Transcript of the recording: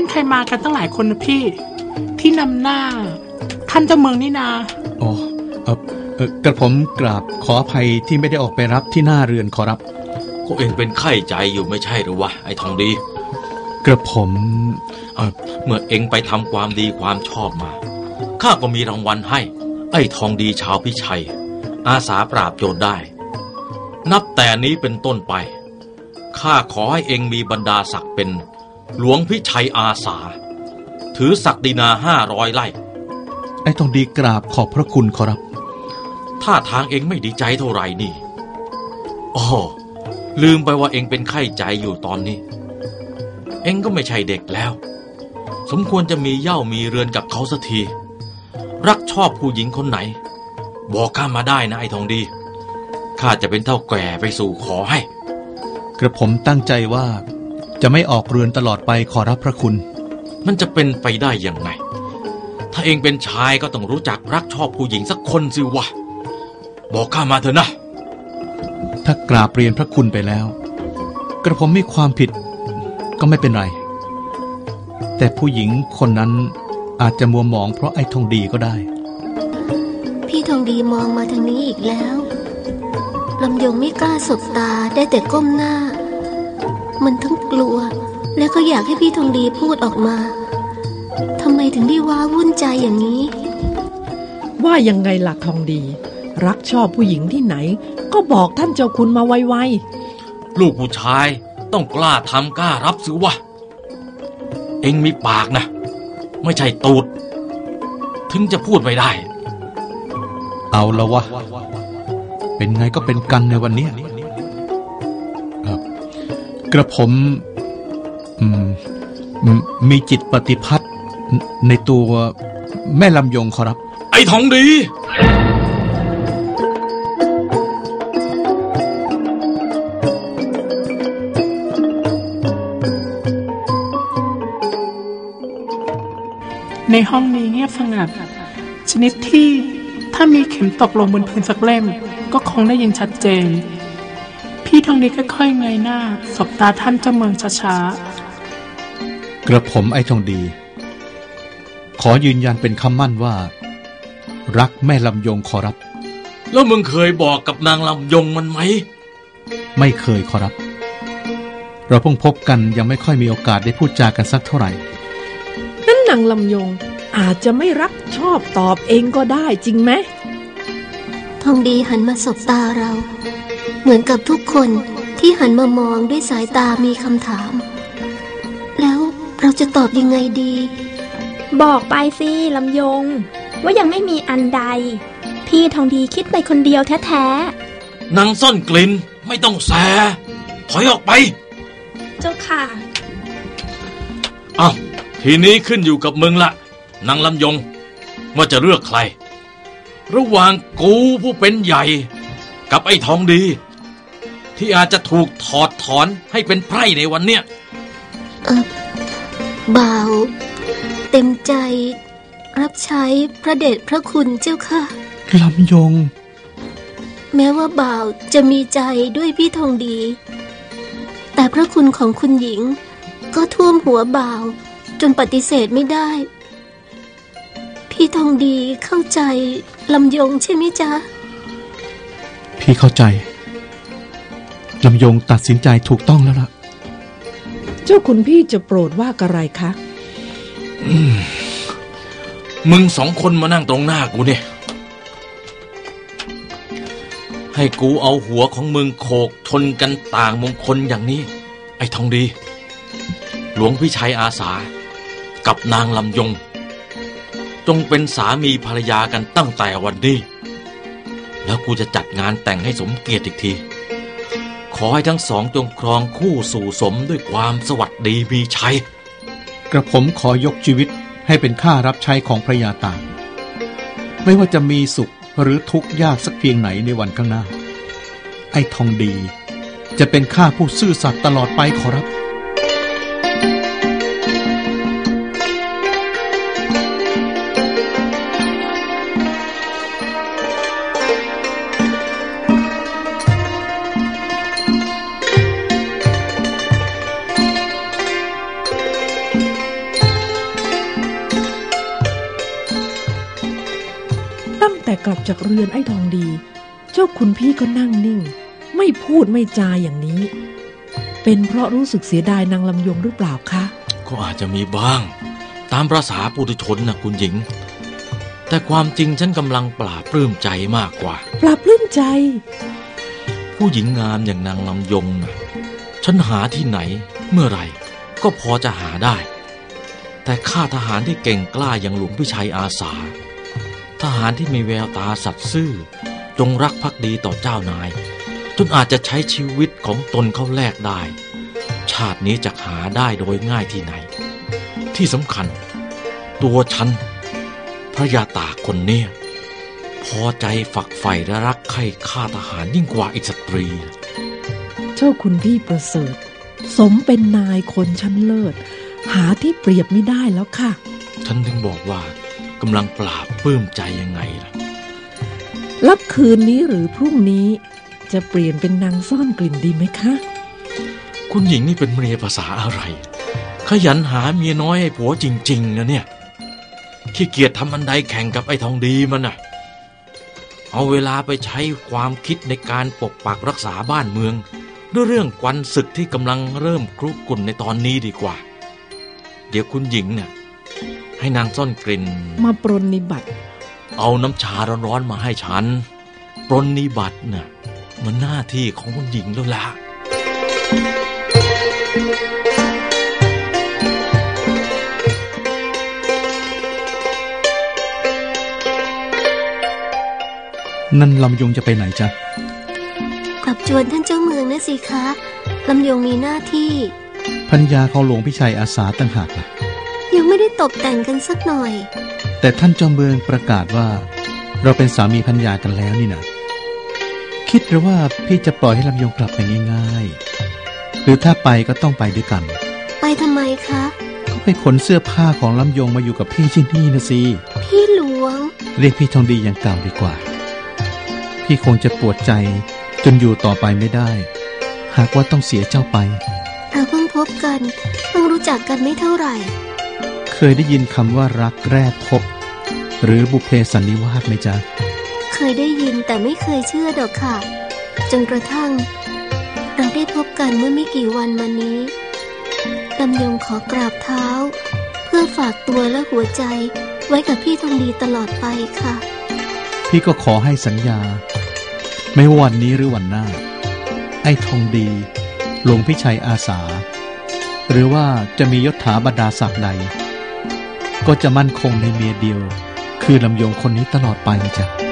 ใครมากันตั้งหลายคนนะพี่ที่นำหน้าท่านเจ้าเมืองนี่นาอ๋อกระผมกราบขออภัยที่ไม่ได้ออกไปรับที่หน้าเรือนขอรับก็เองเป็นไข้ใจอยู่ไม่ใช่หรือวะไอ้ทองดีกระผมเมื่อเองไปทำความดีความชอบมาข้าก็มีรางวัลให้ไอ้ทองดีชาวพิชัยอาสาปราบโจรได้นับแต่นี้เป็นต้นไปข้าขอให้เองมีบรรดาศักดิ์เป็นหลวงพิชัยอาสาถือศักดินา500 ไร่ไอ้ทองดีกราบขอบพระคุณขอรับท่าทางเองไม่ดีใจเท่าไหร่นี่อ๋อลืมไปว่าเองเป็นไข้ใจอยู่ตอนนี้เองก็ไม่ใช่เด็กแล้วสมควรจะมีเหย้ามีเรือนกับเขาสักทีรักชอบผู้หญิงคนไหนบอกข้ามาได้นะไอ้ทองดีข้าจะเป็นเท่าแก่ไปสู่ขอให้กระผมตั้งใจว่าจะไม่ออกเรือนตลอดไปขอรับพระคุณมันจะเป็นไปได้ยังไงถ้าเองเป็นชายก็ต้องรู้จักรักชอบผู้หญิงสักคนสิวะบอกข้ามาเถอะนะถ้ากราบเรียนพระคุณไปแล้วกระผมมีความผิดก็ไม่เป็นไรแต่ผู้หญิงคนนั้นอาจจะมัวหมองเพราะไอ้ทองดีก็ได้พี่ทองดีมองมาทางนี้อีกแล้วลำยงไม่กล้าสบตาได้แต่ก้มหน้ามันทั้งกลัวและก็อยากให้พี่ทองดีพูดออกมาทำไมถึงได้ว้าวุ่นใจอย่างนี้ว่ายังไงล่ะทองดีรักชอบผู้หญิงที่ไหนก็บอกท่านเจ้าคุณมาไวๆลูกผู้ชายต้องกล้าทำกล้ารับสิวะเอ็งมีปากนะไม่ใช่ตูดถึงจะพูดไม่ได้เอาละวะเป็นไงก็เป็นกันในวันนี้กระผมมีจิตปฏิพัทธ์ในตัวแม่ลำยงขอรับไอ้ทองดีในห้องนี้เงียบสงัดชนิดที่ถ้ามีเข็มตกลงบนพื้นสักเล่มก็คงได้ยินชัดเจนพี่ทองดีค่อยๆเงยหน้าสบตาท่านเจ้าเมืองช้าๆกระผมไอ้ทองดีขอยืนยันเป็นคำมั่นว่ารักแม่ลำยงขอรับแล้วมึงเคยบอกกับนางลำยงมันไหมไม่เคยขอรับเราเพิ่งพบกันยังไม่ค่อยมีโอกาสได้พูดจากันสักเท่าไหร่นั่นนางลำยงอาจจะไม่รักชอบตอบเองก็ได้จริงไหมทองดีหันมาสบตาเราเหมือนกับทุกคนที่หันมามองด้วยสายตามีคำถามแล้วเราจะตอบยังไงดีบอกไปสิลำยงว่ายังไม่มีอันใดพี่ทองดีคิดไปคนเดียวแท้ๆนางซ่อนกลิ่นไม่ต้องแสถอยออกไปเจ้าค่ะอ้าวทีนี้ขึ้นอยู่กับมึงละนางลำยงว่าจะเลือกใครระหว่างกูผู้เป็นใหญ่กับไอ้ทองดีที่อาจจะถูกถอดถอนให้เป็นไพร่ในวันเนี้ยบ่าวเต็มใจรับใช้พระเดชพระคุณเจ้าค่ะลำยงแม้ว่าบ่าวจะมีใจด้วยพี่ทองดีแต่พระคุณของคุณหญิงก็ท่วมหัวบ่าวจนปฏิเสธไม่ได้พี่ทองดีเข้าใจลำยงใช่ไหมจ๊ะพี่เข้าใจลำยงตัดสินใจถูกต้องแล้วล่ะเจ้าคุณพี่จะโปรดว่าอะไรคะมึงสองคนมานั่งตรงหน้ากูเนี่ยให้กูเอาหัวของมึงโขกชนกันต่างมงคลอย่างนี้ไอ้ทองดีหลวงพิชัยอาสากับนางลำยงจงเป็นสามีภรรยากันตั้งแต่วันนี้แล้วกูจะจัดงานแต่งให้สมเกียรติอีกทีขอให้ทั้งสองจงครองคู่สู่สมด้วยความสวัสดีมีชัยกระผมขอยกชีวิตให้เป็นข้ารับใช้ของพระยาตากไม่ว่าจะมีสุขหรือทุกข์ยากสักเพียงไหนในวันข้างหน้าไอ้ทองดีจะเป็นข้าผู้ซื่อสัตย์ตลอดไปขอรับกลับจากเรือนไอ้ทองดีเจ้าคุณพี่ก็นั่งนิ่งไม่พูดไม่จาอย่างนี้เป็นเพราะรู้สึกเสียดายนางลำยงหรือเปล่าคะก็อาจจะมีบ้างตามประสาปุถุชนนะคุณหญิงแต่ความจริงฉันกำลังปลาบปลื้มใจมากกว่าปลาบปลื้มใจผู้หญิงงามอย่างนางลำยงนะฉันหาที่ไหนเมื่อไหร่ก็พอจะหาได้แต่ข้าทหารที่เก่งกล้าอย่างหลวงพิชัยอาสาทหารที่มีแววตาสัตย์ซื่อจงรักภักดีต่อเจ้านายจนอาจจะใช้ชีวิตของตนเข้าแลกได้ชาตินี้จะหาได้โดยง่ายที่ไหนที่สำคัญตัวฉันพระยาตากคนนี้พอใจฝักใฝ่และรักใคร่ข้าทหารยิ่งกว่าอีกสตรีเจ้าคุณพี่ประเสริฐสมเป็นนายคนชั้นเลิศหาที่เปรียบไม่ได้แล้วค่ะฉันถึงบอกว่ากำลังปลาบปลื้มใจยังไงล่ะรับคืนนี้หรือพรุ่งนี้จะเปลี่ยนเป็นนางซ่อนกลิ่นดีไหมคะคุณหญิงนี่เป็นเมียภาษาอะไรขยันหาเมียน้อยให้ผัวจริงๆนะเนี่ยขี้เกียจทำอันใดแข่งกับไอ้ทองดีมันน่ะเอาเวลาไปใช้ความคิดในการปกปักรักษาบ้านเมืองด้วยเรื่องควันศึกที่กำลังเริ่มครุกรุ่นในตอนนี้ดีกว่าเดี๋ยวคุณหญิงเนี่ยให้นางซ่อนกลิ่นมาปรนนิบัติเอาน้ำชาร้อนๆมาให้ฉันปรนนิบัติน่ะมันหน้าที่ของคุณหญิงแล้วล่ะนั่นลำยงจะไปไหนจ๊ะกลับจวนท่านเจ้าเมืองนะสิคะลำยงมีหน้าที่พัญญาของหลวงพิชัยอาสาต่างหากล่ะยังไม่ได้ตบแต่งกันสักหน่อยแต่ท่านเจ้าเมืองประกาศว่าเราเป็นสามีพัญญากันแล้วนี่นะคิดหรือว่าพี่จะปล่อยให้ลำยงกลับไปง่ายๆหรือถ้าไปก็ต้องไปด้วยกันไปทำไมคะก็ไปขนเสื้อผ้าของลำยงมาอยู่กับพี่ที่นี่นะสิพี่หลวงเรียกพี่ทองดีอย่างเก่าดีกว่าพี่คงจะปวดใจจนอยู่ต่อไปไม่ได้หากว่าต้องเสียเจ้าไปเราเพิ่งพบกันเพิ่งรู้จักกันไม่เท่าไหร่เคยได้ยินคำว่ารักแรกพบหรือบุพเพสันนิวาสไหมจ๊ะเคยได้ยินแต่ไม่เคยเชื่อดอกค่ะจนกระทั่งเราได้พบกันเมื่อไม่กี่วันมานี้ลำยงขอกราบเท้าเพื่อฝากตัวและหัวใจไว้กับพี่ทองดีตลอดไปค่ะพี่ก็ขอให้สัญญาไม่ว่าวันนี้หรือวันหน้าไอ้ทองดีหลวงพิชัยอาสาหรือว่าจะมียศถาบรรดาศักดิ์ใดก็จะมั่นคงในเมียเดียวคือลำยงคนนี้ตลอดไปจ้ะ